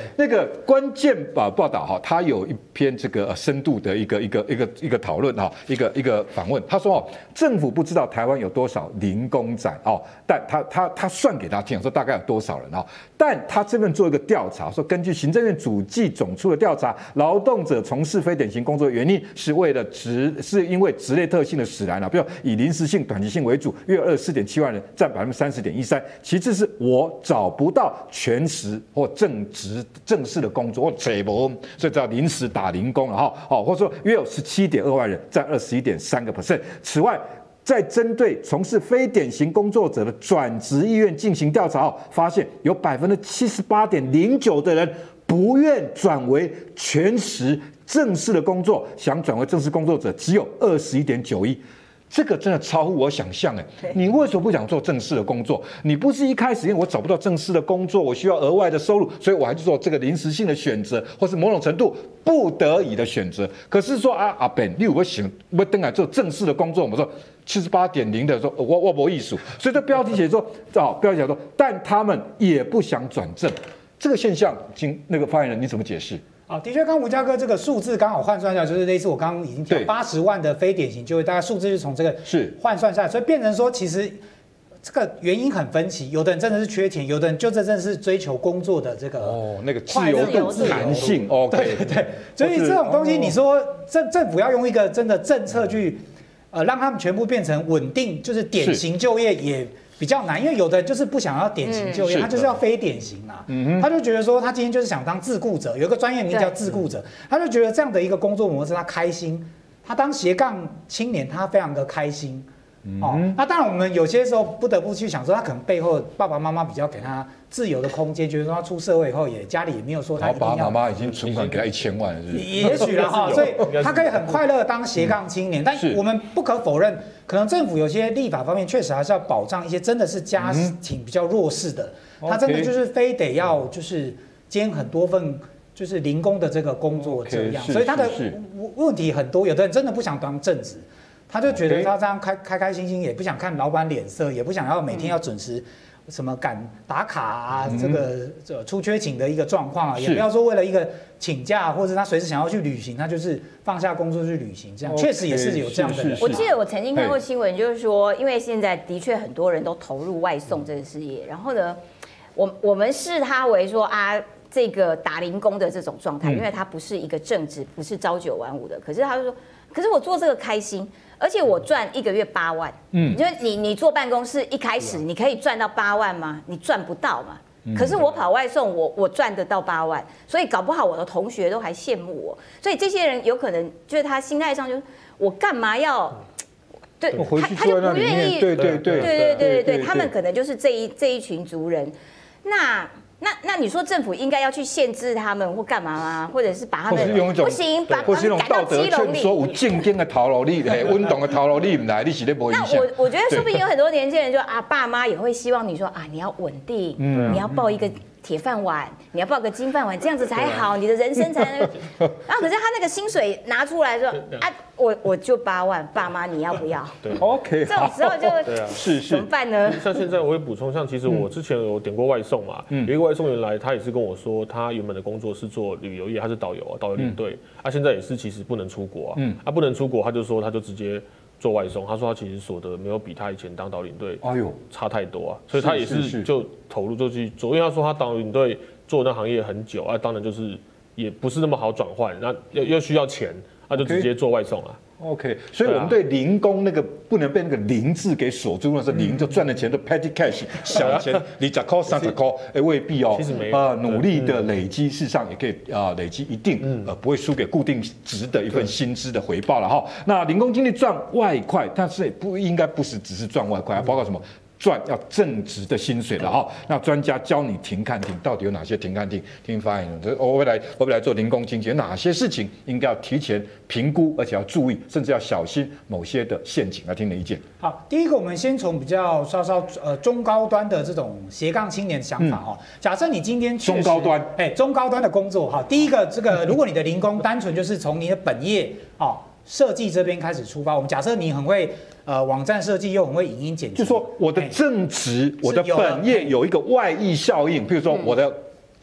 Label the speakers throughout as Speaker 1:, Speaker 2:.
Speaker 1: 那个关键报道哈，他有一篇这个深度的一个讨论哈，一个访问。他说政府不知道台湾有多少零工仔哦，但他算给他听，说大概有多少人哦。但他这边做一个调查，说根据行政院主计总处的调查，劳动者从事非典型工作的原因是因为职类特性的使然啊，比如以临时性、短期性为主，约24.7万人，占30.13%。其次是我找不到全时或正式的工作，或找不，所以叫临时打零工了哈，或者说约有17.2万人，占21.3%。此外，在针对从事非典型工作者的转职意愿进行调查后，发现有78.09%的人不愿转为全时正式的工作，想转为正式工作者只有21.91%。这个真的超乎我想象哎！你为什么不想做正式的工作？你不是一开始因为我找不到正式的工作，我需要额外的收入，所以我还去做这个临时性的选择，或是某种程度不得已的选择。可是说阿本，你有没有想要登来做正式的工作？我们说78.0的说，我没艺术，所以这标题写说，但他们也不想转正。这个现象，那个发言人你怎么解释？
Speaker 2: 的确，刚吴家哥这个数字刚好换算下来，就是类似我刚刚已经讲80万的非典型就业，大概数字是从这个换算下来，所以变成说，其实这个原因很分歧，有的人真的是缺钱，有的人就真的是追求工作的这个
Speaker 1: 那个自由度、弹性
Speaker 2: 对，所以这种东西，你说政府要用一个真的政策去让他们全部变成稳定，就是典型就业也比较难，因为有的就是不想要典型就业，他就是要非典型啊。他就觉得说，他今天就是想当自雇者，有一个专业名叫自雇者，他就觉得这样的一个工作模式他开心，他当斜杠青年他非常的开心。那当然我们有些时候不得不去想说，他可能背后爸爸妈妈比较给他自由的空间，觉得说他出社会以后家里也没有说他一定要，
Speaker 1: 爸爸妈妈已经存款给他1000万了，是不是？
Speaker 2: 也许了哈，所以他可以很快乐当斜杠青年。但我们不可否认，可能政府有些立法方面确实还是要保障一些真的是家庭比较弱势的，他真的就是非得要就是兼很多份就是零工的这个工作这样，所以他的问题很多，有的人真的不想当正职。他就觉得他这样开心心，也不想看老板脸色，也不想要每天要准时什么赶打卡啊，这个出缺勤的一个状况啊，也不要说为了一个请假或者他随时想要去旅行，他就是放下工作去旅行，这样确实也是有这样的人。
Speaker 3: 我记得我曾经看过新闻，就是说，因为现在的确很多人都投入外送这个事业，然后呢，我们视他为说这个打零工的这种状态，因为他不是一个正职，不是朝9晚5的，可是他就说，可是我做这个开心。而且我赚1个月8万，因为你坐办公室一开始你可以赚到8万吗？你赚不到嘛。可是我跑外送，我赚得到8万，所以搞不好我的同学都还羡慕我。所以这些人有可能就是他心态上就是我干嘛要，对，他就不愿意，对，他们可能就是这一群族人，那你说政府应该要去限制他们或干嘛吗？或者是把他们不行，把他们赶到基隆里。
Speaker 1: 说有正经的头路，你运动的头路你唔来，你是咧无影响。
Speaker 3: 那我觉得说不定有很多年轻人就爸妈也会希望你说你要稳定，你要抱一个铁饭碗，你要抱个金饭碗，这样子才好，你的人生才能。然后可是他那个薪水拿出来说我就8万，爸妈你要不要？
Speaker 1: 对 ，OK，
Speaker 3: 这种时候就是怎么办呢？
Speaker 4: 像现在我会补充，像其实我之前有点过外送嘛，有一个外送员来，他也是跟我说，他原本的工作是做旅游业，他是导游领队，现在也是其实不能出国不能出国，他就说他就直接做外送，他说他其实所得没有比他以前当导领队差太多所以他也是就投入就去做，因为他说他导领队做那行业很久当然就是也不是那么好转换，那又需要钱，那就直接做外送了。
Speaker 1: OK， 所以我们对零工那个不能被那个零字给锁住，那是零就赚的钱都 petty cash 小钱，20块30块，未必哦。
Speaker 4: 其实没有
Speaker 1: 努力的累积，事实上也可以累积一定不会输给固定值的一份薪资的回报了哈。那零工经历赚外快，但是应该不是只是赚外快，包括什么？赚要正职的薪水了哈，那专家教你停看停，到底有哪些停看停？听发言人，我会来做零工经济，有哪些事情应该要提前评估，而且要注意，甚至要小心某些的陷阱？来听你的意见。
Speaker 2: 好，第一个我们先从比较稍中高端的这种斜杠青年的想法假设你今天中高端的工作第一个这个如果你的零工单纯就是从你的本业设计这边开始出发，我们假设你很会网站设计，又很会影音剪辑，
Speaker 1: 就说我的正职、我的本业有一个外溢效应，比如说我的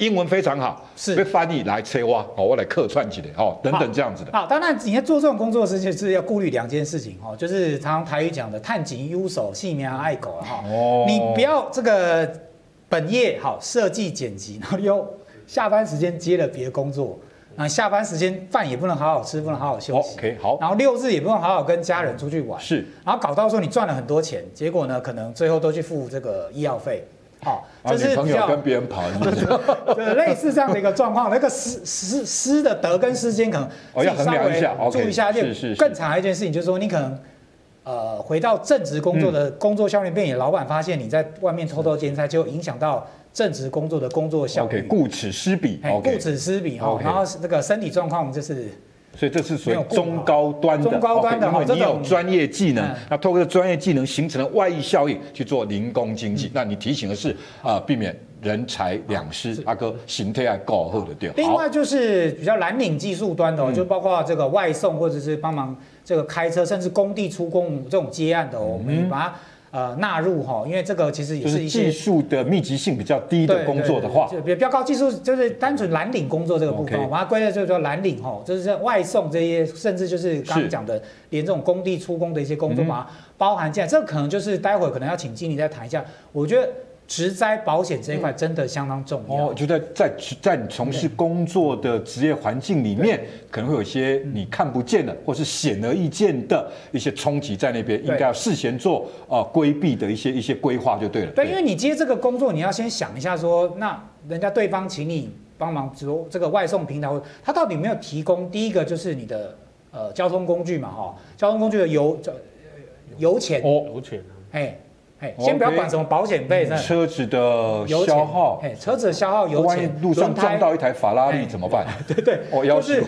Speaker 1: 英文非常好，
Speaker 2: 是
Speaker 1: 被翻译来催我，我来客串起来等等这样子的。
Speaker 2: 好，当然你在做这种工作的时候是要顾虑2件事情就是常常台语讲的探井优手细苗爱狗你不要这个本业好设计剪辑，然后又下班时间接了别的工作。下班时间饭也不能好好吃，不能好好休息。
Speaker 1: OK， 好。
Speaker 2: 然后6日也不能好好跟家人出去玩。
Speaker 1: 是。
Speaker 2: 然后搞到说你赚了很多钱，结果呢，可能最后都去付这个医药费。
Speaker 1: 这是朋友跟别人跑，
Speaker 2: 对，类似这样的一个状况。那个失的得跟失间可能
Speaker 1: 要衡量一下，
Speaker 2: 注意一下。是。更长的一件事情就是说，你可能回到正职工作的工作效率变，老板发现你在外面偷偷兼差，就影响到正职工作的工作效率。
Speaker 1: OK， 顾此失彼。
Speaker 2: 顾此失彼然后那个身体状况就是。
Speaker 1: 所以这是属于中高端的，因为你有专业技能，那透过专业技能形成了外溢效应去做零工经济。那你提醒的是避免人财两失，阿哥形态要够好的对。
Speaker 2: 另外就是比较蓝领技术端的就包括这个外送或者是帮忙这个开车，甚至工地出工这种接案的我们把它。纳入因为这个其实也是一些
Speaker 1: 技术的密集性比较低的工作的话，
Speaker 2: 就比较高技术，就是单纯蓝领工作这个部分，我把它归类就叫蓝领就是外送这些，甚至就是刚刚讲的，连这种工地出工的一些工作把它包含进来，这可能就是待会可能要请经理再谈一下，我觉得。职灾保险这一块真的相当重要。
Speaker 1: 就在你从事工作的职业环境里面，可能会有一些你看不见的，或是显而易见的一些冲击在那边，应该要事先做规避的一些规划就对了。
Speaker 2: 对，因为你接这个工作，你要先想一下说，那人家对方请你帮忙，比如这个外送平台，他到底有没有提供？第一个就是你的交通工具嘛，交通工具的油钱，先不要管什么保险费，
Speaker 1: 车子的消耗，
Speaker 2: 车子的消耗油钱，
Speaker 1: 万一路上撞到一台法拉利怎么办？
Speaker 2: 对，
Speaker 1: 就是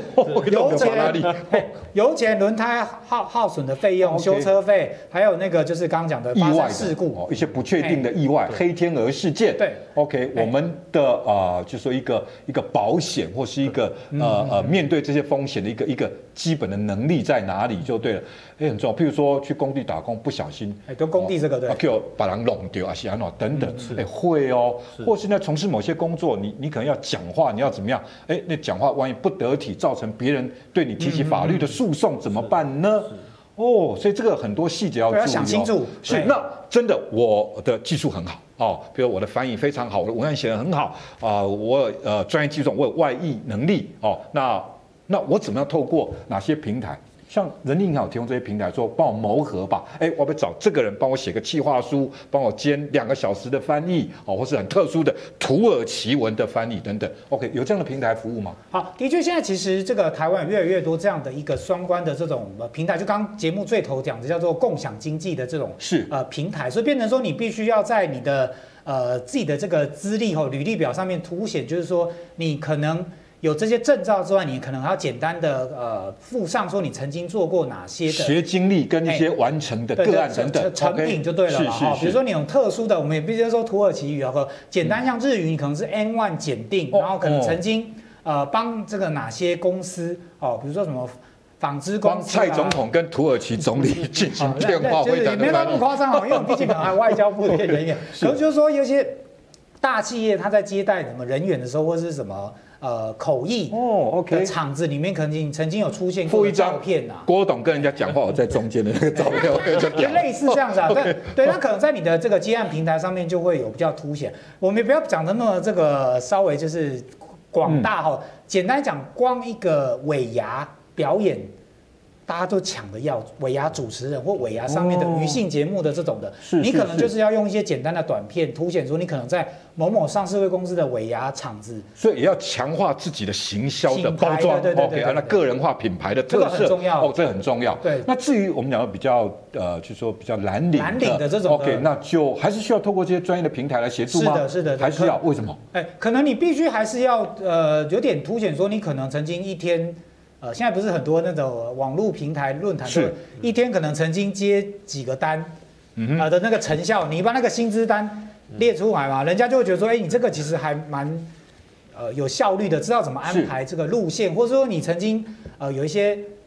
Speaker 2: 油钱、轮胎耗损的费用、修车费，还有那个就是刚刚讲的发生事故，
Speaker 1: 一些不确定的意外、黑天鹅事件。
Speaker 2: 对
Speaker 1: ，OK， 我们的就说一个保险或是一个面对这些风险的一个基本的能力在哪里就对了。很重要，譬如说去工地打工不小心，
Speaker 2: 就工地这个对。
Speaker 1: 把人弄丢啊，是安怎等等，会或是在从事某些工作，你可能要讲话，你要怎么样？那讲话万一不得体，造成别人对你提起法律的诉讼怎么办呢？所以这个很多细节要注意，
Speaker 2: 要想清楚。
Speaker 1: 是，那真的我的技术很好比如我的翻译非常好，我的文案写得很好我专业技术，我有外译能力那我怎么样透过哪些平台？像人力银行有提供这些平台，说帮我谋合吧，我要找这个人帮我写个企划书，帮我兼2个小时的翻译或是很特殊的土耳其文的翻译等等。OK， 有这样的平台服务吗？
Speaker 2: 好，的确，现在其实这个台湾有越来越多这样的一个相关的这种平台，就刚刚节目最头讲的叫做共享经济的这种平台，所以变成说你必须要在你的自己的这个资历履历表上面凸显，就是说你可能。有这些证照之外，你可能还要简单的附上说你曾经做过哪些的
Speaker 1: 学经历跟一些完成的个案等等
Speaker 2: 成品就对了嘛。比如说你有特殊的，我们也必须说土耳其语和简单像日语，你可能是 N1 检定，然后可能曾经帮这个哪些公司比如说什么纺织公司
Speaker 1: 蔡总统跟土耳其总理进行电话会谈，
Speaker 2: 也没那么夸张因为我们毕竟可能还有外交部的人员，可是就是说有些大企业他在接待什么人员的时候，或者是什么。口译的场子里面，可能曾经有出现过照片
Speaker 1: 郭董跟人家讲话，我在中间的那个照片，
Speaker 2: 就类似这样子对，那可能在你的这个接案平台上面就会有比较凸显。我们也不要讲的那么这个稍微就是广大简单讲，光一个尾牙表演。大家都抢着要尾牙主持人或尾牙上面的娱性节目的这种的，你可能就是要用一些简单的短片凸显说你可能在某某上市公司的尾牙场子，
Speaker 1: 所以也要强化自己的行销的包装，
Speaker 2: 对，
Speaker 1: 那个人化品牌的特色，
Speaker 2: 这个很重要
Speaker 1: 这很重要。
Speaker 2: 对，
Speaker 1: 那至于我们讲的比较就是说比较蓝领
Speaker 2: 的这种
Speaker 1: ，OK， 那就还是需要透过这些专业的平台来协助吗？
Speaker 2: 是的，
Speaker 1: 还是要为什么？
Speaker 2: 可能你必须还是要有点凸显说你可能曾经一天。现在不是很多那种网络平台论坛，一天可能曾经接几个单，的那个成效，你把那个薪资单列出来嘛，人家就会觉得说，你这个其实还蛮有效率的，知道怎么安排这个路线，或者说你曾经有一些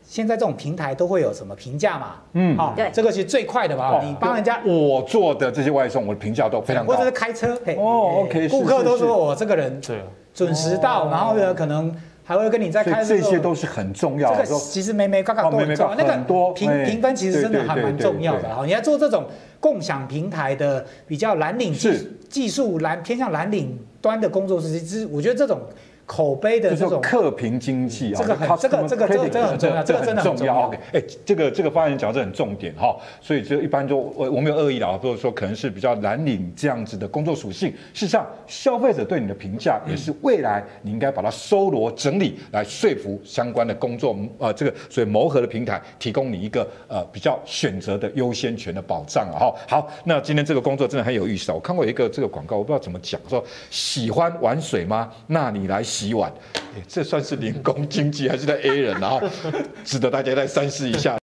Speaker 2: 现在这种平台都会有什么评价嘛？
Speaker 3: 对，
Speaker 2: 这个其实最快的吧？你帮人家
Speaker 1: 我做的这些外送，我的评价都非常高，
Speaker 2: 或者是开车，
Speaker 1: OK，
Speaker 2: 顾客都说我这个人准时到，然后呢可能还会跟你在开的时候，
Speaker 1: 这些都是很重要的。
Speaker 2: 这个其实每嘎都很重要，那个评分其实真的还蛮重要的。你要做这种共享平台的比较蓝领技术偏向蓝领端的工作室，其实我觉得这种口碑的这种
Speaker 1: 客评经济啊，
Speaker 2: 这个很重要，这个真的很重要。
Speaker 1: OK， 这个发言讲这很重点哈，所以就一般就我没有恶意啦，或者说可能是比较蓝领这样子的工作属性。事实上，消费者对你的评价也是未来你应该把它收罗整理来说服相关的工作这个所以谋合的平台，提供你一个比较选择的优先权的保障啊。好，那今天这个工作真的很有意思啊！我看过一个这个广告，我不知道怎么讲，说喜欢玩水吗？那你来洗碗，这算是零工经济还是在 A 人？然后值得大家再三思一下。